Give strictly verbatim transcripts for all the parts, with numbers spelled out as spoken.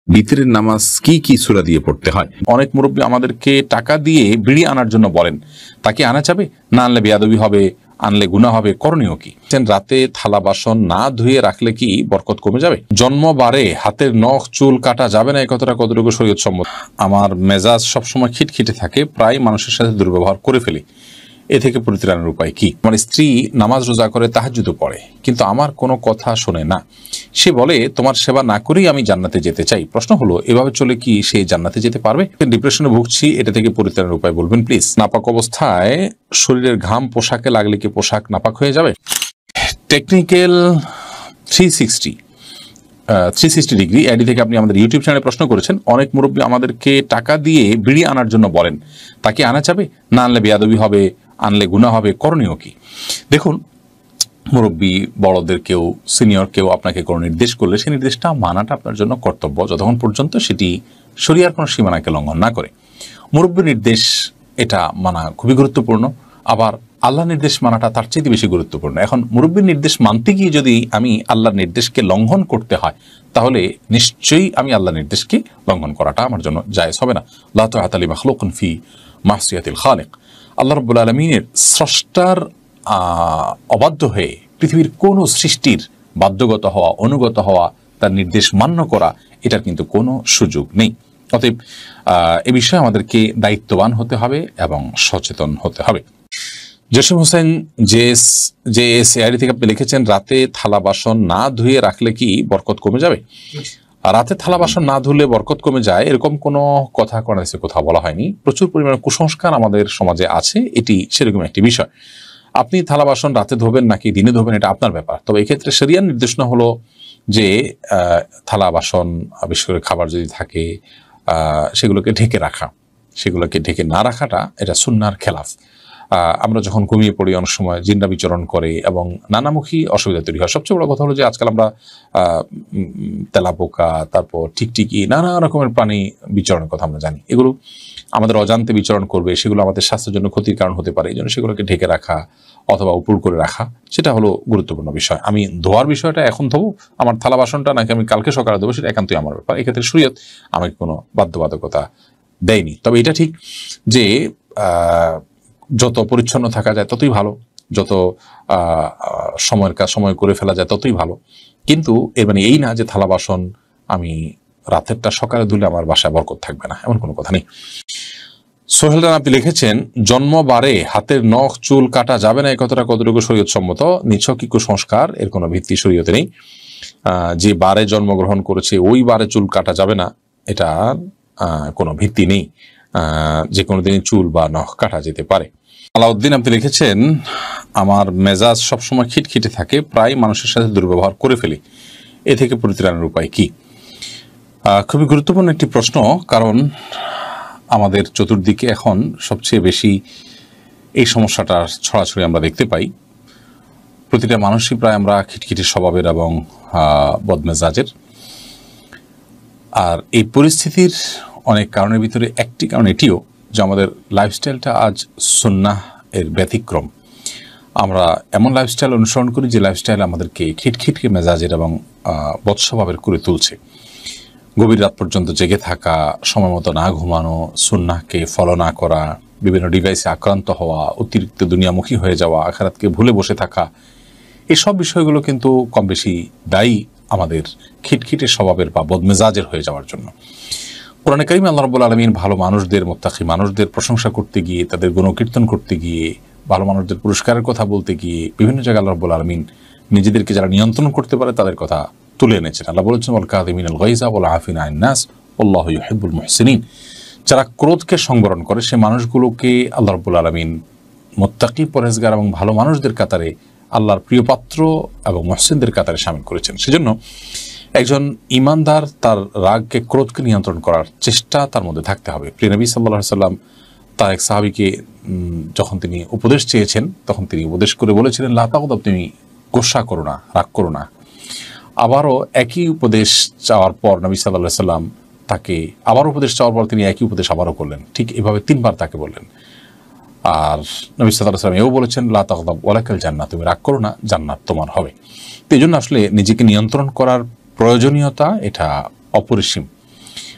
বিতরের নামাজ কি কি সূরা দিয়ে পড়তে হয়? অনেক মুরব্বী আমাদেরকে টাকা দিয়ে বিড়ি আনার জন্য বলেন, তাকে আনা যাবে? না আনলে বেয়াদবি হবে, আনলে গুনাহ হবে, করণীয় কি? রাতে থালা বাসন না ধুয়ে রাখলে কি বরকত কমে যাবে? জন্মবারে হাতের নখ চুল কাটা যাবে না, এই কথাটা কতটুকু শরীয়ত সম্মত? আমার মেজাজ সবসময় খিটখিটে থাকে, প্রায় মানুষের সাথে দুর্ব্যবহার করে ফেলি, এ থেকে পরিত্রাণের উপায় কি? আমার স্ত্রী নামাজ রোজা করে তাহাজ্জুদও পড়ে, কিন্তু আমার কোনো কথা শোনে না। সে বলে তোমার সেবা না করেই আমি জান্নাতে যেতে চাই। প্রশ্ন হলো, এভাবে চলে কি সে জান্নাতে যেতে পারবে? ডিপ্রেশনে ভুগছি, এটা থেকে পরিত্রাণের উপায় বলবেন প্লিজ। নাপাক অবস্থায় শরীরের ঘাম পোশাকে লাগলে কি পোশাক নাপাক হয়ে যাবে? Technical three sixty three sixty degree ID থেকে আপনি আমাদের ইউটিউব চ্যানেলে প্রশ্ন করেছেন, অনেক মুরব্বী আমাদেরকে টাকা দিয়ে বিড়ি আনার জন্য বলেন, তাকে আনা যাবে? না আনলে বেয়াদবি হবে, আনলে গুনাহ হবে, করণীয় কি? দেখুন, মুরব্বী বড়দের কেউ সিনিয়র কেউ আপনাকে কোনো নির্দেশ করলে সেই নির্দেশটা মানাটা আপনার জন্য কর্তব্য, যতক্ষণ পর্যন্ত সেটি শরীয়তের কোনো সীমানাকে লঙ্ঘন না করে। মুরব্বীর নির্দেশ এটা মানা খুবই গুরুত্বপূর্ণ, আবার আল্লাহর নির্দেশ মানাটা তার চেয়ে বেশি গুরুত্বপূর্ণ। এখন মুরব্বীর নির্দেশ মানতে গিয়ে যদি আমি আল্লাহর নির্দেশকে লঙ্ঘন করতে হয়, তাহলে নিশ্চয়ই আমি আল্লাহর নির্দেশকে লঙ্ঘন করাটা আমার জন্য জায়েজ হবে না। লা তাআতা লি মাখলুকিন ফি মাসিয়াতিল খালিক। আল্লাহ রাব্বুল আলামিনের স্রষ্টার অবাধ্য হয়ে পৃথিবীর কোনো সৃষ্টির বাধ্যগত হওয়া, অনুগত হওয়া, তার নির্দেশ মান্য করা, এটার কিন্তু কোনো সুযোগ নেই। অতএব এ বিষয়ে আমাদেরকে দায়িত্ববান হতে হবে এবং সচেতন হতে হবে। জসিম হোসেন জেস জে এস এআইডি থেকে আপনি লিখেছেন, রাতে থালা বাসন না ধুয়ে রাখলে কি বরকত কমে যাবে? রাতে থালা বাসন না ধুলে বরকত কমে যায় এরকম কোনো কথা কোরআনে কোথাও বলা হয়নি। প্রচুর পরিমাণে কুসংস্কার আমাদের সমাজে আছে, এটি সেরকম একটি বিষয়। আপনি থালা বাসন রাতে ধোবেন নাকি দিনে ধোবেন এটা আপনার ব্যাপার। তবে এক্ষেত্রে শরিয়ার নির্দেশনা হলো যে থালা বাসন, বিশেষ করে খাবার যদি থাকে, সেগুলোকে ঢেকে রাখা, সেগুলোকে ঢেকে না রাখাটা এটা সুন্নাহর খেলাফ। আমরা যখন ঘুমিয়ে পড়ি অনেক সময় জিন্না বিচরণ করে এবং নানামুখী অসুবিধা তৈরি হয়। সবচেয়ে বড় কথা হলো যে আজকাল আমরা তেলাপোকা, তারপর টিকটিকি, নানা রকমের প্রাণী বিচরণের কথা আমরা জানি। এগুলো আমাদের অজান্তে বিচরণ করবে, সেগুলো আমাদের স্বাস্থ্যের জন্য ক্ষতির কারণ হতে পারে। এই জন্য সেগুলোকে ঢেকে রাখা অথবা উপর করে রাখা, সেটা হলো গুরুত্বপূর্ণ বিষয়। আমি ধোয়ার বিষয়টা এখন ধোবো, আমার থালা বাসনটা নাকি আমি কালকে সকালে ধোবো, সেটা একান্তই আমার ব্যাপার। এক্ষেত্রে শরীয়ত আমাকে কোনো বাধ্যবাধকতা দেয়নি। তবে এটা ঠিক যে যত পরিচ্ছন্ন থাকা যায় ততই ভালো, যত সময়ের কাজ সময় করে ফেলা যায় ততই ভালো। কিন্তু এর মানে এই না যে থালা বাসন আমি রাতেরটা সকালে ধুলে আমার বাসায় বরকত থাকবে না, এমন কোনো কথা নেই। সোহেল রানা আপনি লিখেছেন, জন্মবারে হাতের নখ চুল কাটা যাবে না, এই কথাটা কতটুকু শরীয়ত সম্মত? নিছক কুসংস্কার, এর কোনো ভিত্তি শরীয়তে নেই। যে বারে জন্মগ্রহণ করেছে ওই বারে চুল কাটা যাবে না, এটা কোনো ভিত্তি নেই। যে কোনো দিনই চুল বা নখ কাটা যেতে পারে। আলাউদ্দিন আপনি লিখেছেন, আমার মেজাজ সবসময় খিটখিটে থাকে, প্রায় মানুষের সাথে দুর্ব্যবহার করে ফেলি, এ থেকে পরিত্রাণের উপায় কি? খুবই গুরুত্বপূর্ণ একটি প্রশ্ন, কারণ আমাদের চতুর্দিকে এখন সবচেয়ে বেশি এই সমস্যাটার ছড়াছড়ি আমরা দেখতে পাই। প্রতিটা মানুষই প্রায় আমরা খিটখিটে স্বভাবের এবং বদমেজাজের। আর এই পরিস্থিতির অনেক কারণের ভিতরে একটি কারণ এটিও যে আমাদের লাইফস্টাইলটা আজ সুন্নাহ এর ব্যতিক্রম। আমরা এমন লাইফস্টাইল অনুসরণ করি যে লাইফস্টাইল আমাদেরকে খিটখিটকে মেজাজের এবং বৎস্বভাবের করে তুলছে। গভীর রাত পর্যন্ত জেগে থাকা, সময় মতো না ঘুমানো, সুন্নাহকে ফলো না করা, বিভিন্ন ডিভাইসে আক্রান্ত হওয়া, অতিরিক্ত দুনিয়ামুখী হয়ে যাওয়া, আখিরাতকে ভুলে বসে থাকা, এসব বিষয়গুলো কিন্তু কম বেশি দায়ী আমাদের খিটখিটে স্বভাবের বা বদমেজাজের হয়ে যাওয়ার জন্য। কোরআনে কারিমে আল্লাহ রাব্বুল আলামিন ভালো মানুষদের, মুত্তাকি মানুষদের প্রশংসা করতে গিয়ে, তাদের গুণকীর্তন করতে গিয়ে, ভালো মানুষদের পুরস্কারের কথা বলতে গিয়ে বিভিন্ন জায়গায় আল্লাহ রাব্বুল আলামিন নিজেদেরকে যারা নিয়ন্ত্রণ করতে পারে তাদের কথা তুলে এনেছেন। আল্লাহ বলেছেন, ওয়াল কাযিমিনাল গায়যা ওয়াল আফিনা আনিন নাস আল্লাহু ইউহিব্বুল মুহসিনিন। যারা ক্রোধকে সংবরণ করে সে মানুষগুলোকে আল্লাহ রাব্বুল আলামিন মুত্তাকি, পরহেজগার এবং ভালো মানুষদের কাতারে, আল্লাহর প্রিয় পাত্র এবং মুহসিনদের কাতারে শামিল করেছেন। সেজন্য একজন ইমানদার তার রাগকে, ক্রোধকে নিয়ন্ত্রণ করার চেষ্টা তার মধ্যে থাকতে হবে। প্রিয় নবী সাল্লাল্লাহু আলাইহি সাল্লাম তার এক সাহাবীকে যখন তিনি উপদেশ চেয়েছেন, তখন তিনি উপদেশ করে বলেছিলেন, লা তাগদাব, তুমি গোসা করো না, রাগ করো না। আবারও একই উপদেশ চাওয়ার পর নবী সাল্লাল্লাহু আলাইহি সাল্লাম তাকে আবার উপদেশ চাওয়ার পর তিনি একই উপদেশ আবারও করলেন। ঠিক এভাবে তিনবার তাকে বললেন। আর নবী সাল্লাল্লাহু আলাইহি সাল্লাম এও বলেছেন, লা তাগদাব ওয়ালাকাল জান্নাহ, তুমি রাগ করো না, জান্নাত তোমার হবে। তো এই জন্য আসলে নিজেকে নিয়ন্ত্রণ করার প্রয়োজনীয়তা এটা অপরিসীম।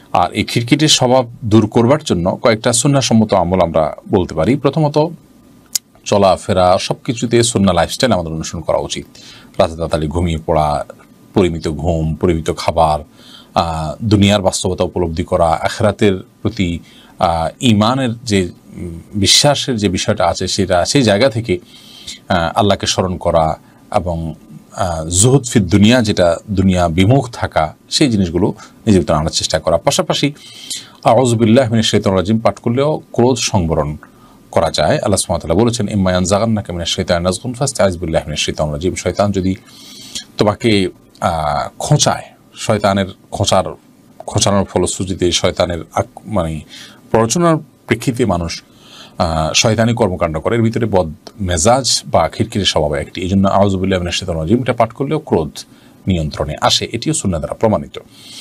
আর এই খিটখিটের স্বভাব দূর করবার জন্য কয়েকটা সুন্নাহসম্মত আমল আমরা বলতে পারি। প্রথমত, চলাফেরা সব কিছুতে সুন্নাহ লাইফস্টাইল আমাদের অনুসরণ করা উচিত। রাতে তাড়াতাড়ি ঘুমিয়ে পড়া, পরিমিত ঘুম, পরিমিত খাবার, দুনিয়ার বাস্তবতা উপলব্ধি করা, আখিরাতের প্রতি ঈমানের যে বিশ্বাসের যে বিষয়টা আছে সেটা সেই জায়গা থেকে আল্লাহকে স্মরণ করা এবং জুহুদ ফিদ দুনিয়া, যেটা দুনিয়া বিমুখ থাকা, সেই জিনিসগুলো নিজের ভিতরে আনার চেষ্টা করা। পাশাপাশি আউযু বিল্লাহি মিনাশ শাইতানির রাজিম পাঠ করলেও ক্রোধ সংবরণ করা যায়। আল্লাহ সুবহানাহু ওয়া তাআলা বলেছেন, ইম্মা ইয়ানজাগান্নাকা মিনাশ শাইতানির নাজগুন ফাস্তাইজ বিল্লাহি মিনাশ শাইতানির রাজিম। শয়তান যদি তোমাকে খোঁচায়, শয়তানের খোঁচার খোঁচানোর ফলশ্রুতিতে, শয়তানের মানে প্ররোচনার প্রেক্ষিতে মানুষ শয়তানি কর্মকাণ্ড করে, এর ভিতরে বদ মেজাজ বা খিটখিটে স্বভাব একটি। এই জন্য আউযু বিল্লাহি মিনাশ শাইতানির রাজিম এটা পাঠ করলেও ক্রোধ নিয়ন্ত্রণে আসে, এটিও সুন্নাহ দ্বারা প্রমাণিত।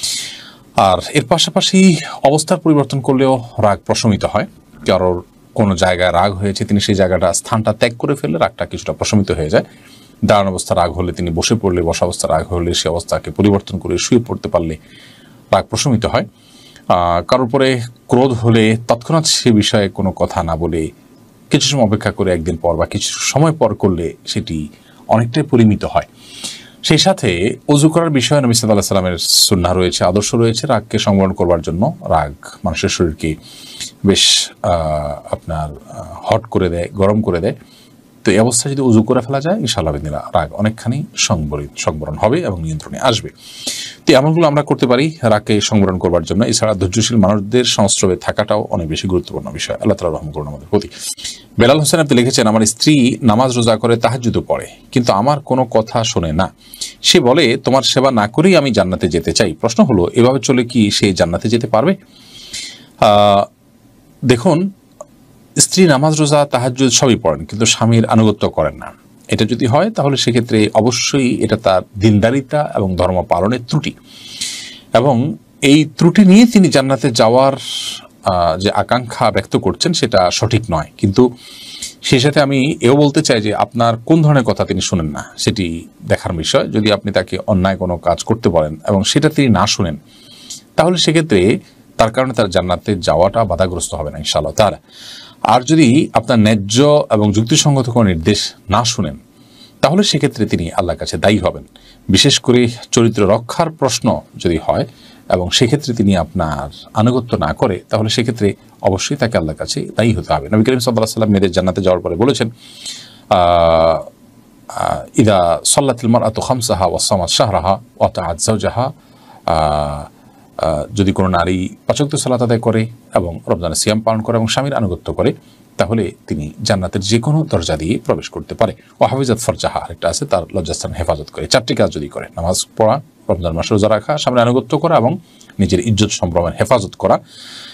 আর এর পাশাপাশি অবস্থার পরিবর্তন করলেও রাগ প্রশমিত হয়। কারোর কোনো জায়গায় রাগ হয়েছে, তিনি সেই জায়গাটা স্থানটা ত্যাগ করে ফেললে রাগটা কিছুটা প্রশমিত হয়ে যায়। দাঁড়ানো অবস্থা রাগ হলে তিনি বসে পড়লে, বসা অবস্থা রাগ হলে সে অবস্থাকে পরিবর্তন করে শুয়ে পড়তে পারলে রাগ প্রশমিত হয়। কারোর পরে ক্রোধ হলে তৎক্ষণাৎ সে বিষয়ে কোনো কথা না বলে কিছু সময় অপেক্ষা করে একদিন পর বা কিছু সময় পর করলে সেটি অনেকটাই পরিমিত হয়। সেই সাথে ওযু করার বিষয়ে নবী সাল্লাল্লাহু আলাইহি ওয়াসাল্লামের সুন্নাহ রয়েছে, আদর্শ রয়েছে রাগকে সংবরণ করবার জন্য। রাগ মানুষের শরীরকে বেশ আপনার হট করে দেয়, গরম করে দেয়। তো এই অবস্থায় যদি উজু করে ফেলা যায়, ইনশাআল্লাহ বিদিনা রাগ অনেকখানি সংবরিত সংবরণ হবে এবং নিয়ন্ত্রণে আসবে। তো এমনগুলো আমরা করতে পারি রাগকে সংবরণ করবার জন্য। এছাড়া ধৈর্যশীল মানুষদের সংস্রবে থাকাটাও অনেক বেশি গুরুত্বপূর্ণ বিষয়। আল্লাহ তাআলা রহম করুন আমাদের প্রতি। বেলাল হোসেন আপনি লিখেছেন, আমার স্ত্রী নামাজ রোজা করে, তাহাজ্জুদও পড়ে, কিন্তু আমার কোনো কথা শোনে না। সে বলে তোমার সেবা না করেই আমি জান্নাতে যেতে চাই। প্রশ্ন হলো, এভাবে চলে কি সে জান্নাতে যেতে পারবে? দেখুন, স্ত্রী নামাজ রোজা তাহাজ্জুদ সবই পড়েন, কিন্তু স্বামীর আনুগত্য করেন না। এটা যদি হয় তাহলে সেক্ষেত্রে অবশ্যই এটা তার দিনদারিতা এবং ধর্ম পালনের ত্রুটি, এবং এই ত্রুটি নিয়ে তিনি জান্নাতে যাওয়ার যে আকাঙ্ক্ষা ব্যক্ত করছেন সেটা সঠিক নয়। কিন্তু সেই সাথে আমি এও বলতে চাই যে আপনার কোন ধরনের কথা তিনি শুনেন না সেটি দেখার বিষয়। যদি আপনি তাকে অন্যায় কোনো কাজ করতে বলেন এবং সেটা তিনি না শুনেন, তাহলে সেক্ষেত্রে তার কারণে তার জান্নাতে যাওয়াটা বাধাগ্রস্ত হবে না ইনশাআল্লাহ তাআলা। আর যদি আপনার ন্যায্য এবং যুক্তিসঙ্গত কোনো নির্দেশ না শুনেন, তাহলে সেক্ষেত্রে তিনি আল্লাহর কাছে দায়ী হবেন। বিশেষ করে চরিত্র রক্ষার প্রশ্ন যদি হয় এবং সেক্ষেত্রে তিনি আপনার আনুগত্য না করে, তাহলে সেক্ষেত্রে অবশ্যই তাকে আল্লাহর কাছে দায়ী হতে হবে। নবী করিম সাল্লাল্লাহু আলাইহি ওয়াসাল্লাম মেয়েদের জান্নাতে যাওয়ার পরে বলেছেন, ইদা সাল্লাতিল মারআতু খামসাহা ওয়া সামাত শাহরাহা ওয়া আতাআত যাওজাহা, যদি কোনো নারী পাঁচ ওয়াক্ত সালাত আদায় করে এবং রমজানের সিয়াম পালন করে এবং স্বামীর আনুগত্য করে, তাহলে তিনি জান্নাতের যে কোনো দরজা দিয়ে প্রবেশ করতে পারে। ও হাফিজাত ফারজাহা একটা আছে, তার লজ্জাস্থান হেফাজত করে। চারটি কাজ যদি করে, নামাজ পড়া, রমজান মাসে রোজা রাখা, স্বামীর আনুগত্য করা এবং নিজের ইজ্জত সম্ভ্রমের হেফাজত করা,